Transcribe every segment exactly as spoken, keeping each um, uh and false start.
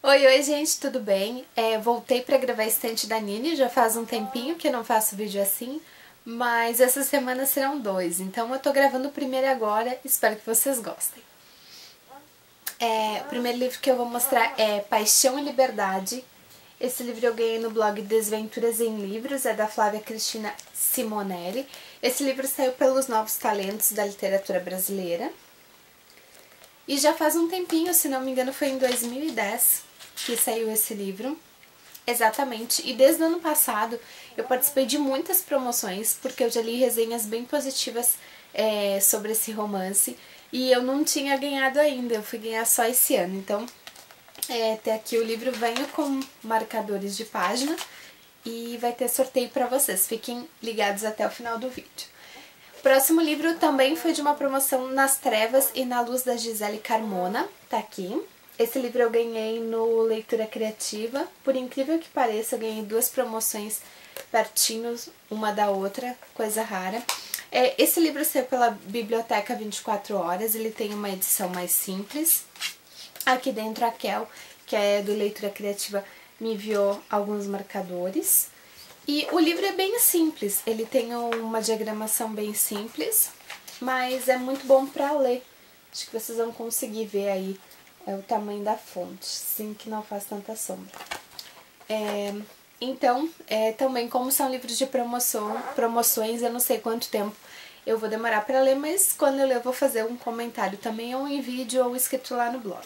Oi, oi gente, tudo bem? É, voltei pra gravar a estante da Nini, já faz um tempinho que eu não faço vídeo assim, mas essa semana serão dois, então eu tô gravando o primeiro agora, espero que vocês gostem. É, o primeiro livro que eu vou mostrar é Paixão e Liberdade. Esse livro eu ganhei no blog Desventuras em Livros, é da Flávia Cristina Simonelli. Esse livro saiu pelos Novos Talentos da Literatura Brasileira. E já faz um tempinho, se não me engano foi em dois mil e dez que saiu esse livro. Exatamente, e desde o ano passado eu participei de muitas promoções, porque eu já li resenhas bem positivas é, sobre esse romance, e eu não tinha ganhado ainda, eu fui ganhar só esse ano. Então, é, até aqui o livro vem com marcadores de página, e vai ter sorteio para vocês, fiquem ligados até o final do vídeo. O próximo livro também foi de uma promoção Nas Trevas e na Luz, da Gisele Carmona, tá aqui. Esse livro eu ganhei no Leitura Criativa, por incrível que pareça, eu ganhei duas promoções pertinhos uma da outra, coisa rara. É, esse livro saiu pela Biblioteca vinte e quatro horas, ele tem uma edição mais simples. Aqui dentro a Kel, que é do Leitura Criativa, me enviou alguns marcadores. E o livro é bem simples, ele tem uma diagramação bem simples, mas é muito bom para ler. Acho que vocês vão conseguir ver aí é o tamanho da fonte, sim, que não faz tanta sombra. É, então, é, também como são livros de promoção, promoções, eu não sei quanto tempo eu vou demorar para ler, mas quando eu ler eu vou fazer um comentário também, ou em vídeo, ou escrito lá no blog.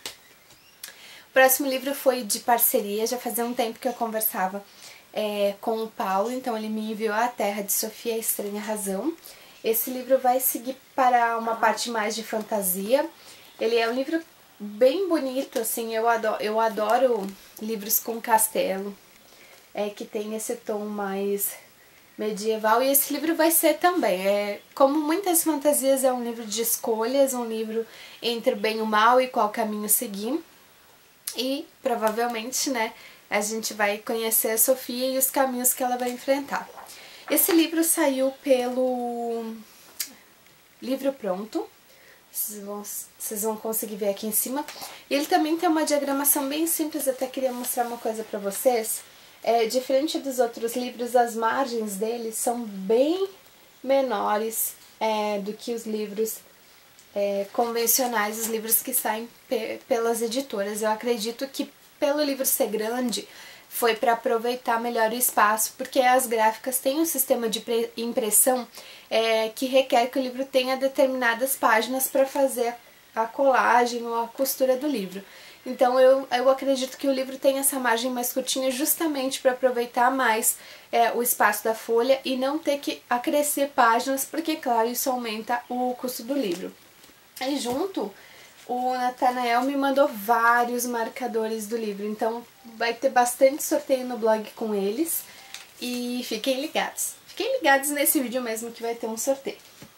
O próximo livro foi de parceria, já fazia um tempo que eu conversava é, com o Paulo, então ele me enviou A Terra de Sofia, a Estranha Razão. Esse livro vai seguir para uma parte mais de fantasia. Ele é um livro bem bonito, assim, eu adoro, eu adoro livros com castelo, é, que tem esse tom mais medieval, e esse livro vai ser também. É, como muitas fantasias, é um livro de escolhas, um livro entre o bem e o mal e qual caminho seguir. E provavelmente, né, a gente vai conhecer a Sofia e os caminhos que ela vai enfrentar. Esse livro saiu pelo Livro Pronto. Vocês vão, vocês vão conseguir ver aqui em cima. E ele também tem uma diagramação bem simples, até queria mostrar uma coisa pra vocês. É, diferente dos outros livros, as margens dele são bem menores é, do que os livros é, convencionais, os livros que saem pe pelas editoras. Eu acredito que pelo livro ser grande, foi para aproveitar melhor o espaço, porque as gráficas têm um sistema de impressão é, que requer que o livro tenha determinadas páginas para fazer a colagem ou a costura do livro. Então eu, eu acredito que o livro tem essa margem mais curtinha justamente para aproveitar mais é, o espaço da folha e não ter que acrescer páginas, porque claro, isso aumenta o custo do livro. E junto, o Nathanael me mandou vários marcadores do livro, então vai ter bastante sorteio no blog com eles, e fiquem ligados. Fiquem ligados nesse vídeo mesmo que vai ter um sorteio.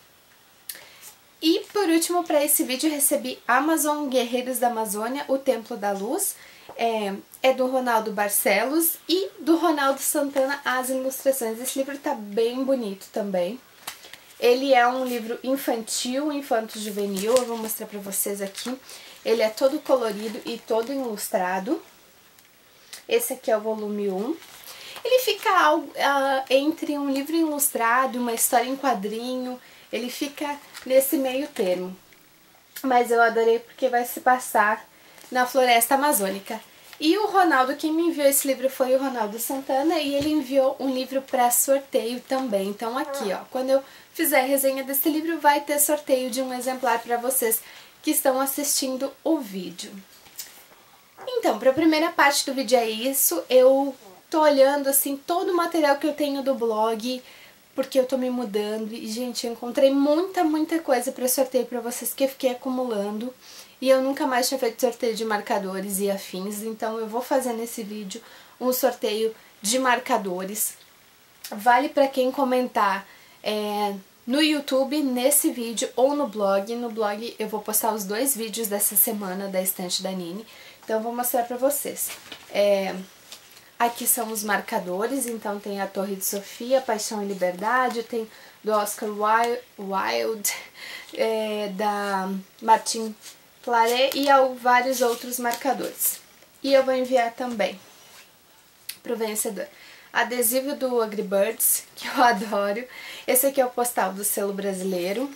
E por último, para esse vídeo, eu recebi Amazon Guerreiros da Amazônia, O Templo da Luz, é, é do Ronaldo Barcelos e do Ronaldo Santana as ilustrações. Esse livro tá bem bonito também. Ele é um livro infantil, infanto-juvenil, eu vou mostrar pra vocês aqui. Ele é todo colorido e todo ilustrado. Esse aqui é o volume um. Ele fica algo, uh, entre um livro ilustrado e uma história em quadrinho. Ele fica nesse meio termo. Mas eu adorei porque vai se passar na floresta amazônica. E o Ronaldo, quem me enviou esse livro foi o Ronaldo Santana, e ele enviou um livro para sorteio também. Então aqui, ó, quando eu fizer a resenha desse livro, vai ter sorteio de um exemplar para vocês que estão assistindo o vídeo. Então, para a primeira parte do vídeo é isso. Eu tô olhando, assim, todo o material que eu tenho do blog, porque eu tô me mudando. E, gente, eu encontrei muita, muita coisa para sorteio para vocês que eu fiquei acumulando. E eu nunca mais tinha feito sorteio de marcadores e afins, então eu vou fazer nesse vídeo um sorteio de marcadores. Vale para quem comentar é, no YouTube, nesse vídeo, ou no blog. No blog eu vou postar os dois vídeos dessa semana da estante da Nini, então eu vou mostrar para vocês. É, aqui são os marcadores, então tem a Torre de Sofia, Paixão e Liberdade, tem do Oscar Wilde, é, da Martin Claret e vários outros marcadores. E eu vou enviar também pro vencedor adesivo do Agribirds, que eu adoro. Esse aqui é o postal do selo brasileiro.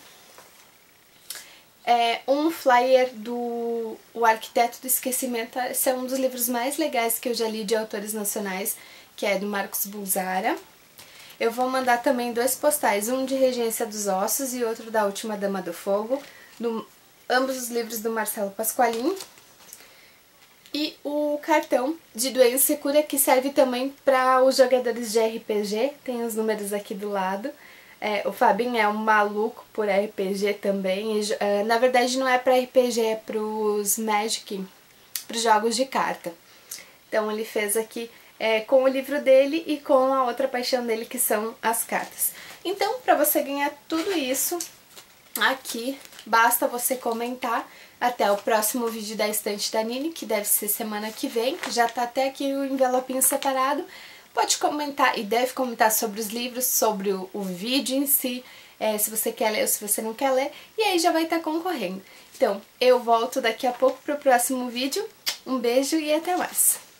É um flyer do O Arquiteto do Esquecimento. Esse é um dos livros mais legais que eu já li de autores nacionais, que é do Marcos Bulzara. Eu vou mandar também dois postais, um de Regência dos Ossos e outro da Última Dama do Fogo, do, ambos os livros do Marcelo Pasqualin. E o cartão de Doença e Cura, que serve também para os jogadores de R P G, tem os números aqui do lado. É, o Fabinho é um maluco por R P G também, e, é, na verdade não é para R P G, é para os Magic, para os jogos de carta. Então ele fez aqui é, com o livro dele e com a outra paixão dele, que são as cartas. Então, para você ganhar tudo isso aqui, basta você comentar até o próximo vídeo da estante da Nini, que deve ser semana que vem. Já tá até aqui o envelopinho separado. Pode comentar e deve comentar sobre os livros, sobre o, o vídeo em si, é, se você quer ler ou se você não quer ler, e aí já vai estar concorrendo. Então, eu volto daqui a pouco pro próximo vídeo. Um beijo e até mais!